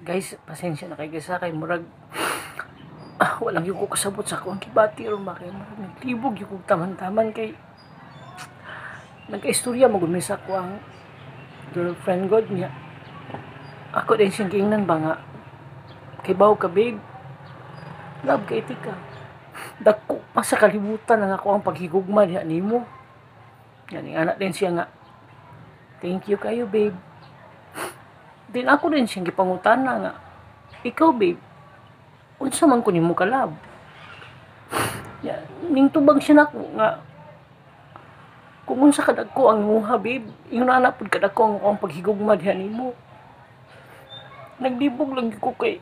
Guys, pasensya na kay guys ha, kay murag walang yung ko kasabot sa akong kibati ron ba kay murag nagtibog yung kong taman-taman kay nagkaistorya mo gud sa ko ang girlfriend god niya. Ako din siyang giingnan ba nga kay baw ka babe. Love kay tika. Dako pa sa kalibutan ang ako ang paghigugma diha nimo. Yan anak din siya nga. Thank you kayo babe. Din ako din siyang gipangutana nga. Ikaw babe, unsa man ko nimo kalab? Ya, ning tubag siya nako nga kung unsa kadagko ang imuha babe, ingon na pud kadagko ang paghigugma diha nimo. Nagdibog lang ko kay